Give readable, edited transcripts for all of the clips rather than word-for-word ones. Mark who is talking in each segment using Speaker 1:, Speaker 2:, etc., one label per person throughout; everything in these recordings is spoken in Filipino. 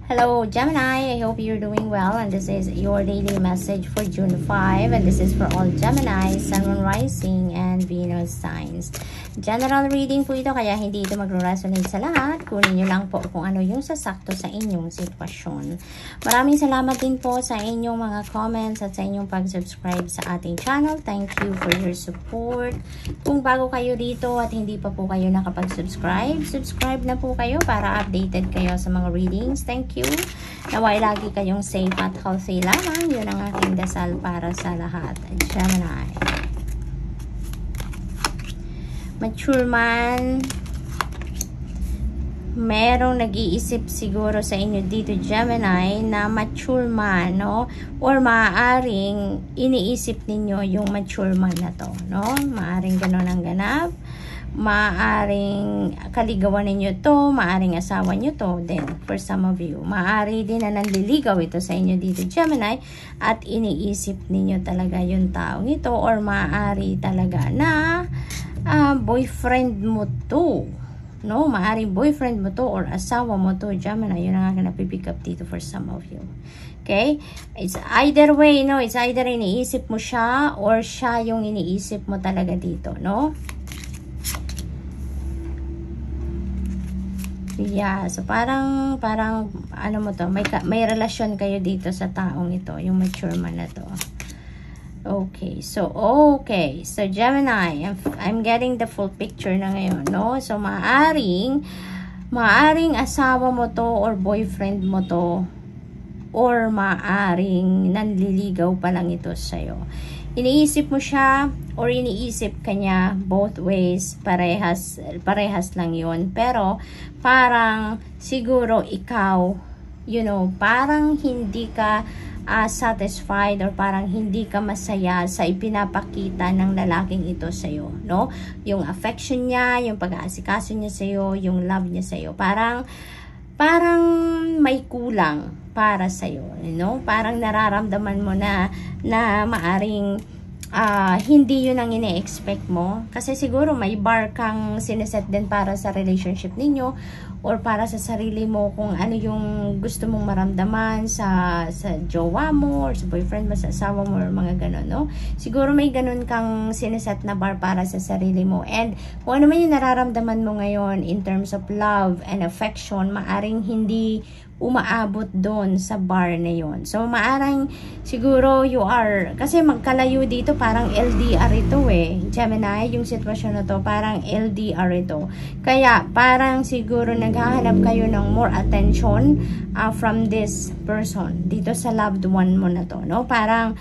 Speaker 1: Hello Gemini, I hope you're doing well, and this is your daily message for June 5, and this is for all Gemini, Sun, Moon, Rising, and Venus signs. General reading po ito, kaya hindi ito magre-resonate sa lahat. Kunin nyo lang po kung ano yung sasakto sa inyong sitwasyon. Maraming salamat din po sa inyong mga comments at sa inyong pag-subscribe sa ating channel. Thank you for your support. Kung bago kayo dito at hindi pa po kayo nakapag-subscribe, subscribe na po kayo para updated kayo sa mga readings. Thank you. Naway lagi kayong safe at healthy lamang. Yun ang aking dasal para sa lahat. Gemini. Mature man. Merong nag-iisip siguro sa inyo dito, Gemini, na mature man, no? Or maaaring iniisip ninyo yung mature man na to, no? Maaaring ganun ang ganap. Maaring kaligawan ninyo to, maaring asawa nyo to, then for some of you, maaari din na nanliligaw ito sa inyo dito, Gemini, at iniisip ninyo talaga yung taong ito, or maaari talaga na boyfriend mo to, no? Maaring boyfriend mo to or asawa mo to, Gemini. Yun ang aking napipick up dito for some of you. Okay? It's either way, no? It's either iniisip mo siya or siya yung iniisip mo talaga dito, no? Yeah, so parang ano mo to, may relasyon kayo dito sa taong ito, yung mature man na to. Okay, so Gemini, I'm getting the full picture na ngayon, no? So maaring asawa mo to or boyfriend mo to, or maaring nanliligaw pa lang ito sa'yo. Iniisip mo siya or iniisip ka niya, both ways, parehas lang yun. Pero parang siguro ikaw, you know, parang hindi ka satisfied or parang hindi ka masaya sa ipinapakita ng lalaking ito sa'yo, no? Yung affection niya, yung pag-aasikaso niya sa'yo, yung love niya sa'yo, parang may kulang para sa'yo, you know? Parang nararamdaman mo na maaring hindi yun ang ine-expect mo. Kasi siguro may bar kang sineset din para sa relationship ninyo, or para sa sarili mo, kung ano yung gusto mong maramdaman sa jowa mo, or sa boyfriend mo, sa asawa mo, or mga ganon, no? Siguro may ganon kang sineset na bar para sa sarili mo. And kung ano man yung nararamdaman mo ngayon in terms of love and affection, maaring hindi umaabot doon sa bar na yon. So maaring siguro you are, kasi magkalayo dito, parang LDR ito Gemini, yung sitwasyon na to parang LDR ito, kaya parang siguro naghahanap kayo ng more attention from this person dito sa loved one mo na to, no? Parang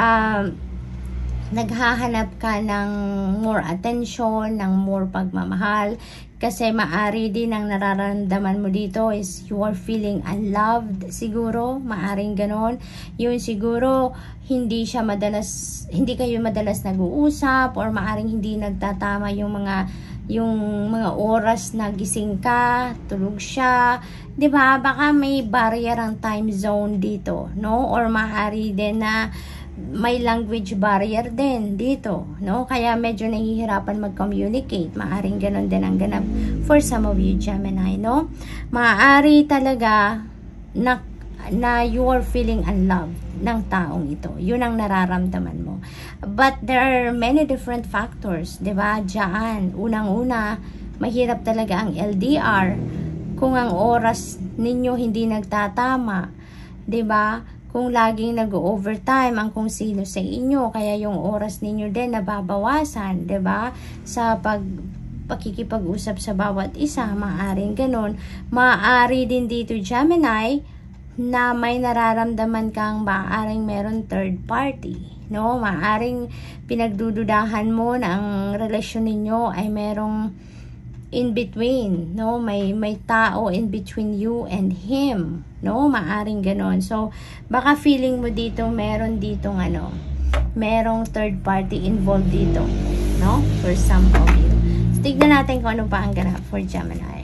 Speaker 1: naghahanap ka ng more attention, ng more pagmamahal, kasi maari din ang nararamdaman mo dito is you are feeling unloved siguro, maaring ganon. Yun siguro hindi kayo madalas nag-uusap, or maaring hindi nagtatama yung mga oras na gising ka, tulog siya, 'di ba? Baka may barrier ang time zone dito, no? Or maaari din na may language barrier din dito, no? Kaya medyo nahihirapan mag-communicate. Maaring ganon din ang ganap for some of you, Gemini, no? Maaari talaga na you are feeling unloved ng taong ito. Yun ang nararamdaman mo. But there are many different factors, 'di ba? Diyan, unang-una, mahirap talaga ang LDR kung ang oras ninyo hindi nagtatama, 'di ba? Kung laging nag-overtime ang kung sino sa inyo, kaya yung oras ninyo din nababawasan, 'di ba? Sa pakikipag-usap sa bawat isa, maaring ganun. Maaari din dito, Gemini, na may nararamdaman kang maaring meron third party, no? Maaring pinagdududahan mo na ang relasyon ninyo ay merong in between, no? May tao in between you and him, no? Maaring ganon. So baka feeling mo dito merong third party involved dito, no? For some of you. So, tignan natin kung ano pa ang ganap for Gemini.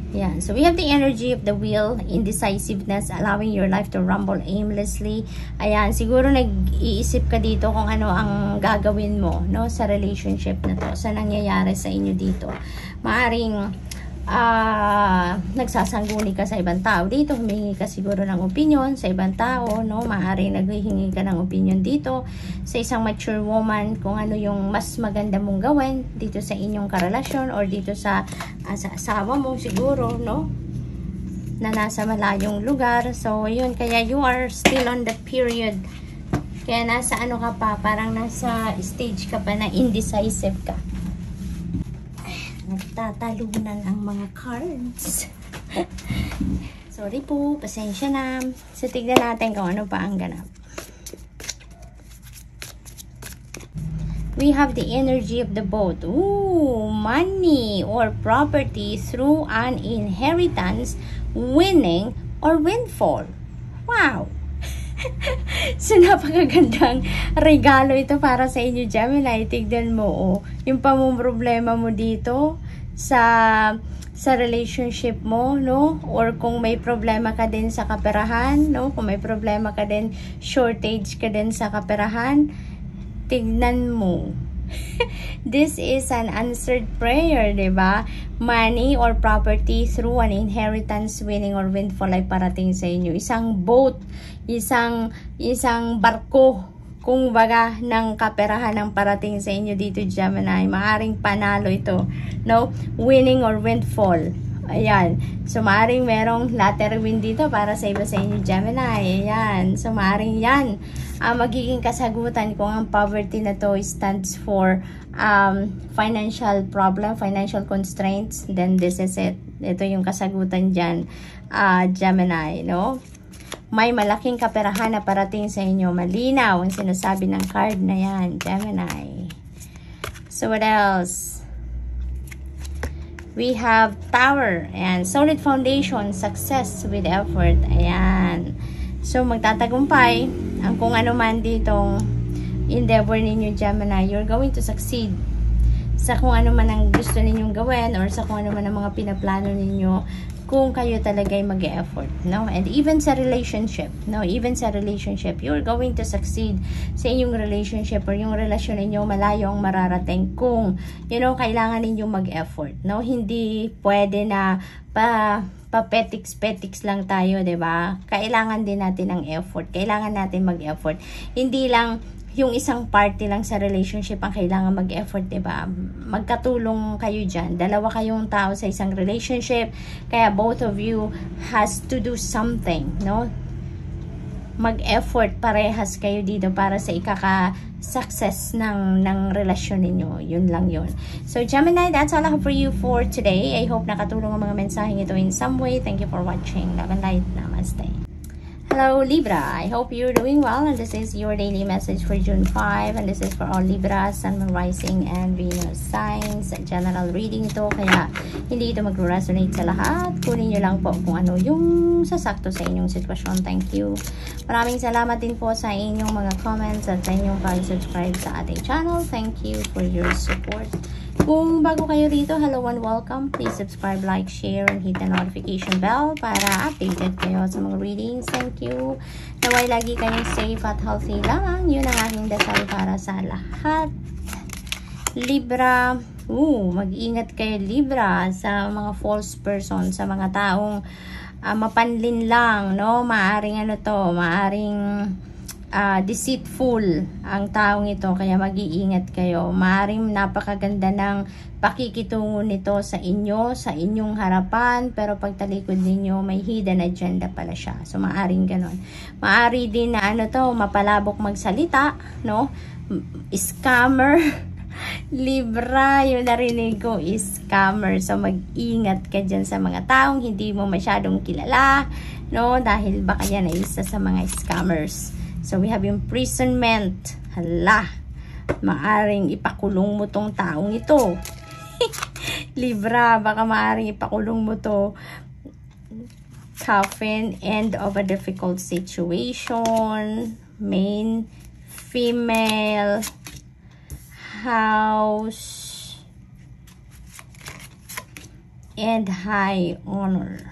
Speaker 1: Yan. So, we have the energy of the wheel, indecisiveness, allowing your life to rumble aimlessly. Ayan, siguro nag-iisip ka dito kung ano ang gagawin mo, no, sa relationship na to, sa nangyayari sa inyo dito. Maaring nagsasangguni ka sa ibang tao dito, humingi ka siguro ng opinion sa ibang tao, no? Maaring naghihingi ka ng opinion dito sa isang mature woman kung ano yung mas maganda mong gawin dito sa inyong karelasyon or dito sa asawa mo siguro, no? Na nasa malayong lugar. So, yun, kaya you are still on the period. Kaya nasa ano ka pa, parang nasa stage ka pa na indecisive ka. Nagtatalunan ang mga cards. Sorry po, pasensya na. So, tignan natin kung ano pa ang ganap. We have the energy of the boat. Ooh, money or property through an inheritance, winning or windfall. Wow! So, napakagandang regalo ito para sa inyo, Gemini. Tignan mo, oh, yung problema mo dito sa relationship mo, no? Or kung may problema ka din sa kaperahan, no? Kung may problema ka din, shortage ka din sa kaperahan, tignan mo. This is an answered prayer, diba? Money or property through an inheritance, winning or windfall ay parating sa inyo. Isang boat, isang barko, kung baga, ng kaperahan ang parating sa inyo dito, Gemini. Maaring panalo ito, no? Winning or windfall. Ayan. So, maaring merong latter win dito para sa iba sa inyo, Gemini. Ayan. So, maaring yan magiging kasagutan kung ang poverty na to stands for financial problem, financial constraints. Then, this is it. Ito yung kasagutan dyan, Gemini, no? May malaking kaperahan na parating sa inyo. Malinaw ang sinasabi ng card na yan, Gemini. So, what else? We have Tower and solid foundation, success with effort. Ayan. So, magtatagumpay ang kung ano man ditong endeavor ninyo, Gemini. You're going to succeed sa kung ano man ang gusto ninyong gawin or sa kung ano man ang mga pinaplano ninyo kung kayo talaga ay mag-e-effort, no? And even sa relationship, no? Even sa relationship, you're going to succeed sa inyong relationship or yung relasyon ninyo, malayo ang mararating kung, you know, kailangan ninyong mag-effort, no? Hindi pwede na petiks lang tayo, 'di ba? Kailangan din natin ng effort. Kailangan natin mag-effort. Hindi lang yung isang party lang sa relationship ang kailangan mag-effort, 'di ba? Magkatulong kayo diyan. Dalawa kayong tao sa isang relationship, kaya both of you has to do something, no? Mag-effort parehas kayo dito para sa ikaka-success ng relasyon ninyo. Yun lang yun. So, Gemini, that's all I have for you for today. I hope nakatulong ang mga mensaheng ito in some way. Thank you for watching. Love and light. Namaste. Hello, Libra. I hope you're doing well. And this is your daily message for June 5. And this is for all Libra, Sun, Moon, Rising, and Venus signs. General reading ito. Kaya hindi ito mag-resonate sa lahat. Kunin nyo lang po kung ano yung sasakto sa inyong sitwasyon. Thank you. Maraming salamat din po sa inyong mga comments at sa inyong pag-subscribe sa ating channel. Thank you for your support. Kung bago kayo rito, hello and welcome. Please subscribe, like, share, and hit the notification bell para updated kayo sa mga readings. Thank you. Naway lagi kayong safe at healthy lang. Yun ang aking dasal para sa lahat. Libra, mag-ingat kayo, Libra, sa mga false person, sa mga taong mapanlin lang, no? Maaring deceitful ang taong ito, kaya mag-iingat kayo. Maaring napakaganda ng pakikitungo nito sa inyo, sa inyong harapan, pero pagtalikod ninyo may hidden agenda pala siya. So maaring ganon. Maari din na mapalabok magsalita, no? Scammer. Libra, yung narinig ko is scammer. So mag-ingat ka dyan sa mga taong hindi mo masyadong kilala, no? Dahil baka yan ay isa sa mga scammers. So, we have imprisonment. Hala, maaring ipakulong mo tong taong ito. Libra, baka maaring ipakulong mo to. Coffin, end of a difficult situation. Main, female, house, and high honor.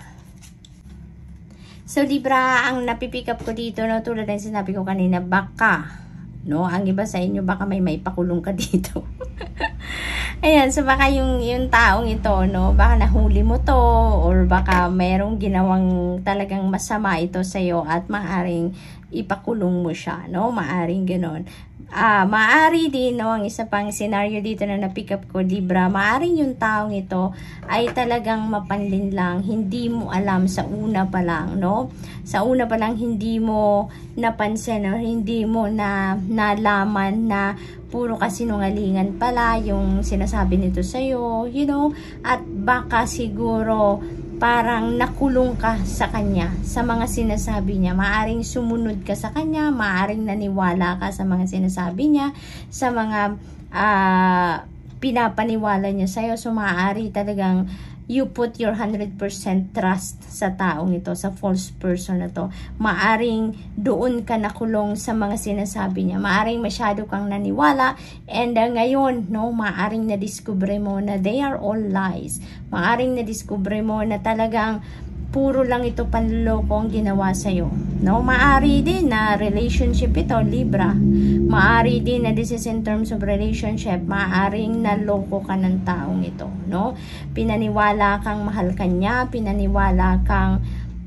Speaker 1: So, Libra, ang napipick up ko dito, no, tulad ng sinabi ko kanina, baka, no, ang iba sa inyo, baka may maipakulong ka dito. Ayan, so baka yung taong ito, no, baka nahuli mo to, or baka mayroong ginawang talagang masama ito sa'yo at maaring ipakulong mo siya, no, maaring ganon. Maari din, no, ang isa pang scenario dito na na-pick up ko, Libra, maaring yung taong ito ay talagang mapanlin lang, hindi mo alam sa una pa lang, no? Sa una pa lang hindi mo napansin or hindi mo nalaman na puro kasinungalingan pala yung sinasabi nito sa'yo, you know, at baka siguro parang nakulong ka sa kanya, sa mga sinasabi niya. Maaring sumunod ka sa kanya, maaring naniwala ka sa mga sinasabi niya, sa mga pinapaniwala niya sa'yo. So, maaari talagang you put your 100% trust sa taong ito, sa false person na to. Maaring doon ka nakulong sa mga sinasabi niya. Maaring masyado kang naniwala, and ngayon, no, maaring nadiskubre mo na they are all lies. Maaring nadiskubre mo na talagang puro lang ito panloloko ang ginawa sa'yo, no? Maari din na relationship ito, Libra. Maari din na this is in terms of relationship. Maaring naloko ka ng taong ito, no? Pinaniwala kang mahal kanya, pinaniwala kang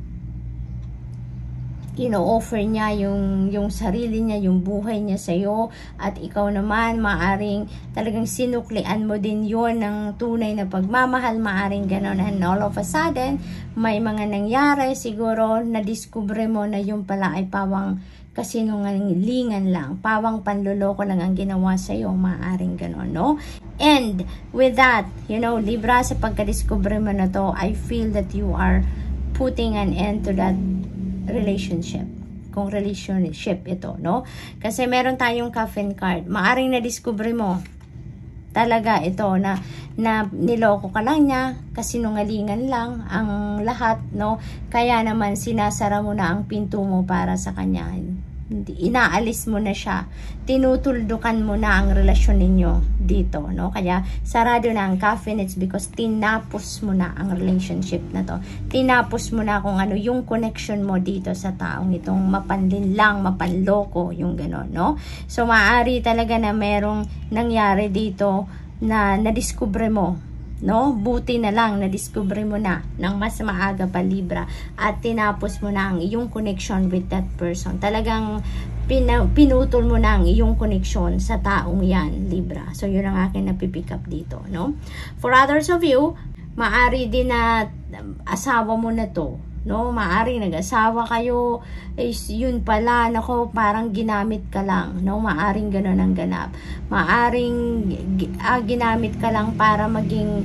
Speaker 1: ino-offer niya yung sarili niya, yung buhay niya sa'yo, at ikaw naman, maaring talagang sinuklian mo din yon ng tunay na pagmamahal, maaring ganon, and all of a sudden, may mga nangyari, siguro, nadiskubre mo na yung pala ay pawang kasinungalingan lang, pawang panloloko lang ang ginawa sa'yo, maaring ganon, no? And, with that, you know, Libra, sa pagkadiskubre mo na to, I feel that you are putting an end to that relationship, kung relationship ito, no? Kasi meron tayong coffin card. Maaring na-discover mo talaga ito na niloko ka lang niya, kasinungalingan lang ang lahat, no? Kaya naman sinasara mo na ang pinto mo para sa kanya. Inaalis mo na siya, tinutuldukan mo na ang relasyon ninyo dito, no? Kaya sarado na ang coffin, it's because tinapos mo na ang relationship na to, tinapos mo na kung ano yung connection mo dito sa taong itong mapanlin lang, mapanloko, yung gano'n, no? So maaari talaga na merong nangyari dito na nadiskubre mo, no? Buti na lang nadiskubre mo na ng mas maaga pa, Libra, at tinapos mo na ang iyong connection with that person. Talagang pinutol mo na ang iyong connection sa taong yan, Libra. So yun ang akin napipick up dito, no? For others of you, maari din na asawa mo na to, no? Maaring nag-asawa kayo, is yun pala, nako, parang ginamit ka lang, no? Maaring gano'n ang ganap. Maaring ginamit ka lang para maging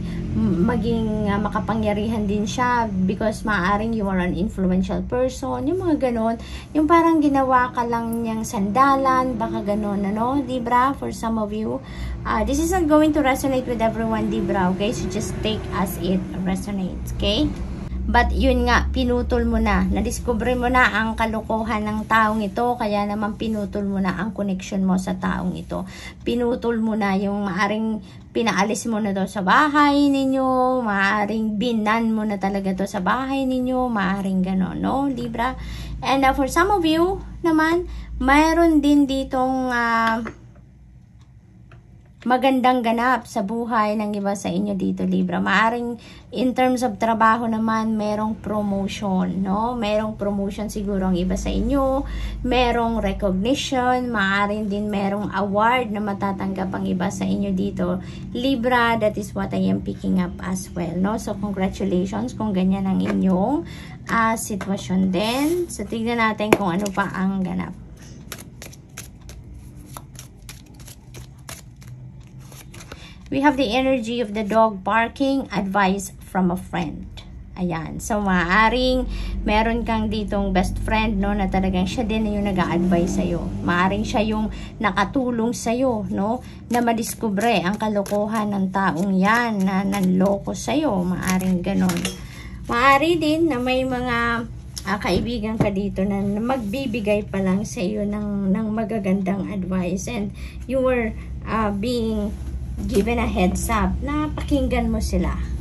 Speaker 1: makapangyarihan din siya, because maaring you are an influential person, yung mga gano'n, yung parang ginawa ka lang niyang sandalan, baka gano'n, ano, Libra, for some of you. This is not going to resonate with everyone, Libra, okay? So just take as it resonates, okay? But yun nga, pinutol mo na, nadiskubre mo na ang kalokohan ng taong ito, kaya naman pinutol mo na ang connection mo sa taong ito. Pinutol mo na yung maaring pinaalis mo na to sa bahay ninyo, maaring binan mo na talaga to sa bahay ninyo, maaring gano'n, no, Libra? And for some of you naman, mayroon din ditong magandang ganap sa buhay ng iba sa inyo dito, Libra. Maaring in terms of trabaho naman, merong promotion, no? Merong promotion siguro ang iba sa inyo, merong recognition, maaring din merong award na matatanggap ang iba sa inyo dito, Libra. That is what I am picking up as well, no? So congratulations kung ganyan ang inyong sitwasyon din. So tignan natin kung ano pa ang ganap. We have the energy of the dog barking, advice from a friend. Ayan. So, maaring meron kang ditong best friend, no, na talagang siya din yung nag-a-advise sa'yo. Maaring siya yung nakatulong sa'yo, no, na madiskubre ang kalokohan ng taong yan na nanloko sa'yo. Maaring ganon. Maari din na may mga kaibigan ka dito na magbibigay pa lang sa'yo ng magagandang advice, and you were being given a heads up na pakinggan mo sila,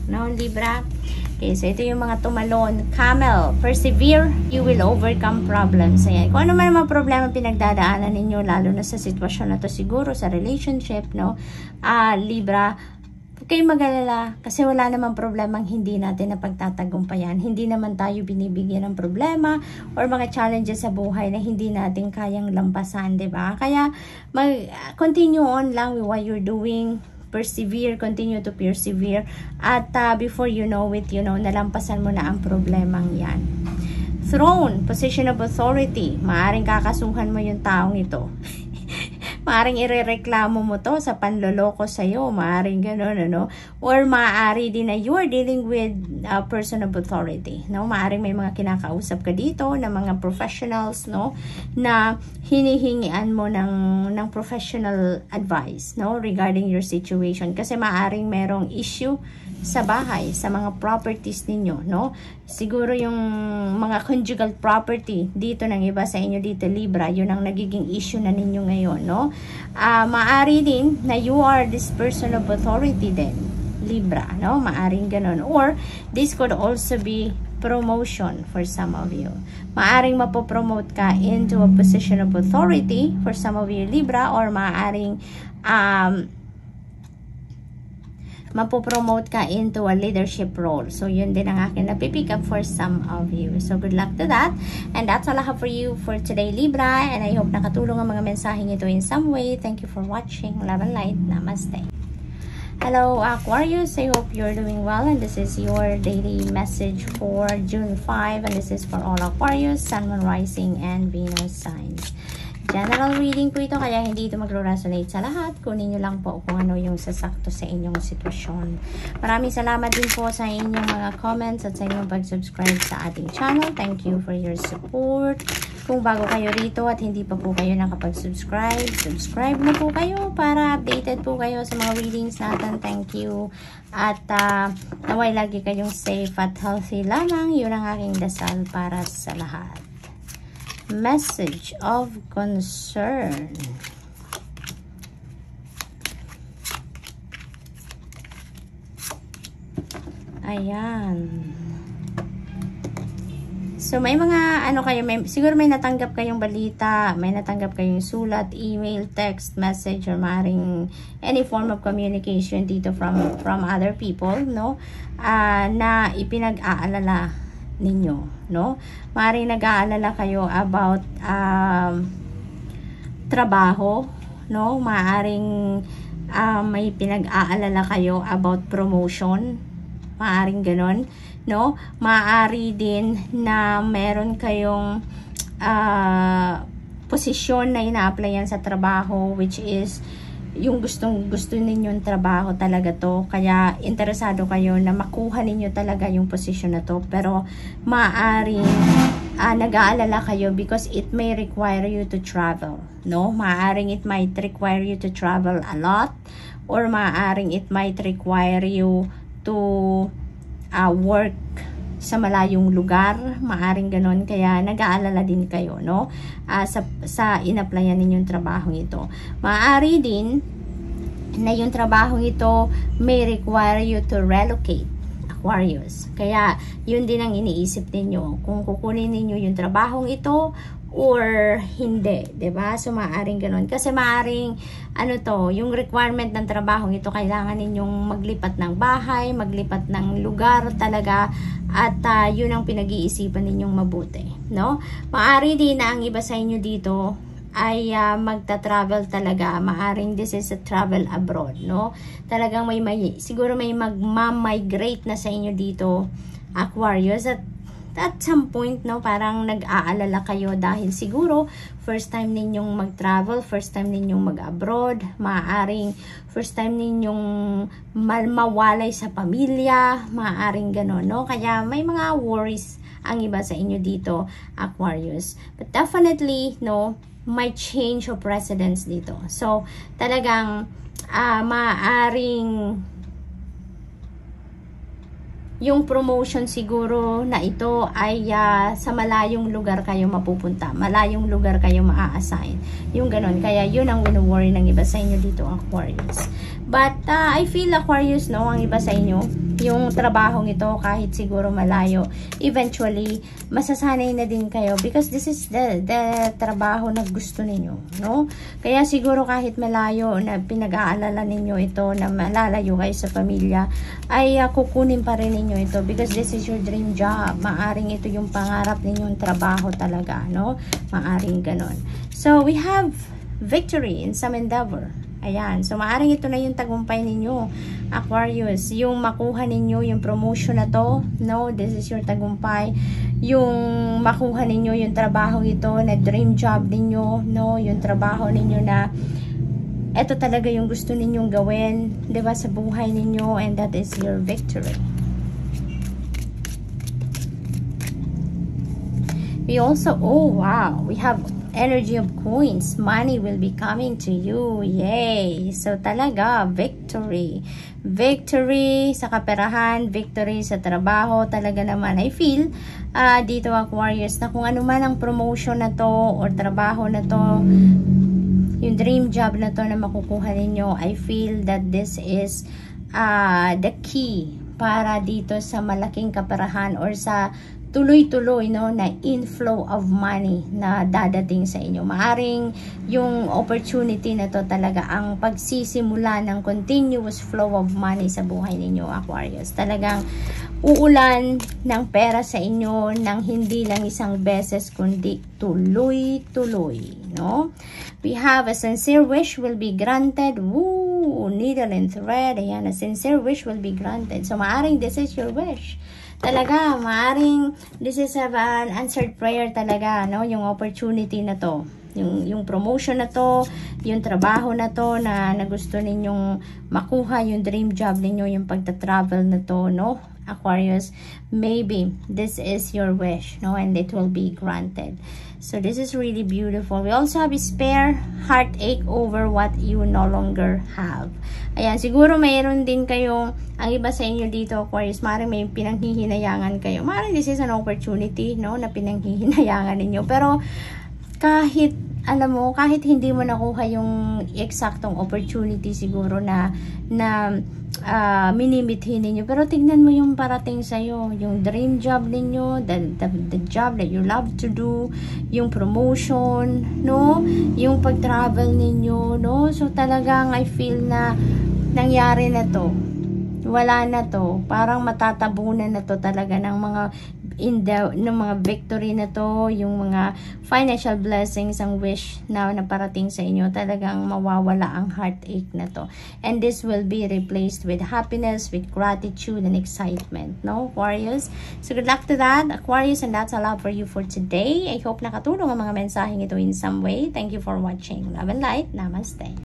Speaker 1: no, Libra? Okay, so ito yung mga tumalon. Camel, persevere, you will overcome problems. Ayan. Kung ano man ang mga problema pinagdadaanan ninyo, lalo na sa sitwasyon na to siguro, sa relationship, no? Libra, huwag kayong mag-alala kasi wala namang problemang hindi natin napagtatagumpayan. Hindi naman tayo binibigyan ng problema or mga challenges sa buhay na hindi natin kayang lampasan, diba? Kaya, continue on lang with what you're doing. Persevere, continue to persevere. At before you know it, nalampasan mo na ang problemang yan. Throne, position of authority. Maaring kakasuhan mo yung taong ito. Maaring irereklamo mo to sa panloloko sa'yo. Maaring gano'n, ano? Or maaari din na you are dealing with a person of authority, no? Maaring may mga kinakausap ka dito na mga professionals, no? Na hinihingian mo ng professional advice, no? Regarding your situation. Kasi maaring merong issue sa bahay, sa mga properties ninyo, no? Siguro yung mga conjugal property dito ng iba sa inyo dito, Libra, yun ang nagiging issue na ninyo ngayon, no? Maari din na you are this person of authority din, Libra, no? Maaring ganun. Or, this could also be promotion for some of you. Maaring mapopromote ka into a position of authority for some of you, Libra, or maaring mapopromote ka into a leadership role. So, yun din ang akin napipick up for some of you. So, good luck to that. And that's all I have for you for today, Libra. And I hope nakatulong ang mga mensaheng ito in some way. Thank you for watching. Love and light. Namaste. Hello, Aquarius. I hope you're doing well. And this is your daily message for June 5. And this is for all Aquarius, Sun, Moon, Rising, and Venus signs. General reading po ito, kaya hindi ito magro-resonate sa lahat. Kunin nyo lang po kung ano yung sasakto sa inyong sitwasyon. Maraming salamat din po sa inyong mga comments at sa inyong pag-subscribe sa ating channel. Thank you for your support. Kung bago kayo rito at hindi pa po kayo nakapag-subscribe, subscribe na po kayo para updated po kayo sa mga readings natin. Thank you. At naway lagi kayong safe at healthy lamang. Yun ang aking dasal para sa lahat. Message of concern. Ayan. So, may mga, kayo, siguro may natanggap kayong balita, may natanggap kayong sulat, email, text, message, or maaaring any form of communication dito from other people, no? Na ipinag-aalala ninyo, no? Maaaring nag-aalala kayo about trabaho, no? Maaaring may pinag-aalala kayo about promotion, maaaring ganon, no? Maaari din na meron kayong posisyon na ina-applyan sa trabaho, which is yung gusto ninyong trabaho talaga to, kaya interesado kayo na makuha ninyo talaga yung posisyon na to, pero maaaring nag-aalala kayo because it may require you to travel, no? Maaaring it might require you to travel a lot, or maaaring it might require you to work sa malayong lugar, maaring ganon, kaya nag-aalala din kayo, no? Sa in-applyan ninyong trabaho ito. Maaari din na yung trabaho ito may require you to relocate, Aquarius. Kaya yun din ang iniisip ninyo, kung kukunin ninyo yung trabahong ito or hindi, 'di ba? So maaring ganoon kasi maaring yung requirement ng trabahong ito, kailangan ninyong maglipat ng bahay, maglipat ng lugar talaga, at yun ang pinag-iisipan ninyong mabuti, no? Maari din na ang iba sa inyo dito ay magta-travel talaga. Maaring this is a travel abroad, no? Talagang siguro may magma-migrate na sa inyo dito, Aquarius, at some point, no, parang nag-aalala kayo dahil siguro first time ninyong mag-travel, first time ninyong mag-abroad, maaaring first time ninyong mawalay sa pamilya, maaaring gano'n, no? Kaya may mga worries ang iba sa inyo dito, Aquarius. But definitely, no, may change of residence dito. So, talagang maaaring yung promotion siguro na ito ay sa malayong lugar kayo mapupunta. Malayong lugar kayo maa-assign. Yung ganon. Kaya yun ang wino-worry ng iba sa inyo dito, Aquarius. But I feel, Aquarius, no, ang iba sa inyo, yung trabahong ito, kahit siguro malayo, eventually, masasanay na din kayo because this is the trabaho na gusto ninyo, no? Kaya siguro kahit malayo na pinag-aalala ninyo ito, na malalayo kayo sa pamilya, ay kukunin pa rin ninyo ito because this is your dream job. Maaring ito yung pangarap ninyong trabaho talaga, no? Maaring ganon. So, we have victory in some endeavor. Ayan. So, maaring ito na yung tagumpay ninyo, Aquarius. Yung makuha ninyo, yung promotion na to, no? This is your tagumpay. Yung makuha ninyo, yung trabaho ito, na dream job ninyo, no? Yung trabaho ninyo na ito talaga yung gusto ninyong gawin, diba, sa buhay ninyo, and that is your victory. We also, oh wow, we have energy of coins. Money will be coming to you. Yay! So talaga, victory. Victory sa kaperahan, victory sa trabaho. Talaga naman, I feel dito, Aquarius, na kung ano man ang promotion na to or trabaho na to, yung dream job na to na makukuha ninyo, I feel that this is the key para dito sa malaking kaperahan or sa tuloy-tuloy, no, na inflow of money na dadating sa inyo. Maaring yung opportunity na to talaga ang pagsisimula ng continuous flow of money sa buhay ninyo, Aquarius. Talagang uulan ng pera sa inyo ng hindi lang isang beses kundi tuloy-tuloy, no? We have a sincere wish will be granted. Woo! Needle and thread. Ayan, a sincere wish will be granted. So, maaring this is your wish. Talaga, maaring this is an answered prayer talaga, no? Yung opportunity na to, yung promotion na to, yung trabaho na to na gusto ninyong makuha, yung dream job ninyo, yung pagta-travel na to, no? Aquarius, maybe this is your wish, no? And it will be granted. So this is really beautiful. We also have a spare heartache over what you no longer have. Ayan, siguro mayroon din kayong, ang iba sa inyo dito, Aquarius, maaaring may pinanghihinayangan kayo. Maaaring this is an opportunity, no, na pinanghihinayangan ninyo. Pero kahit, alam mo, kahit hindi mo nakuha yung eksaktong opportunity siguro na minimithi ninyo, pero tignan mo yung parating sa'yo, yung dream job ninyo, the job that you love to do, yung promotion, no, yung pag-travel ninyo, no, so talagang I feel na nangyari na to, wala na to, parang matatabunan na to talaga ng mga ng mga victory na to, yung mga financial blessings, ang wish na naparating sa inyo, talagang mawawala ang heartache na to. And this will be replaced with happiness, with gratitude, and excitement, no, Aquarius? So, good luck to that, Aquarius, and that's all for you for today. I hope nakatulong ang mga mensaheng ito in some way. Thank you for watching. Love and light. Namaste.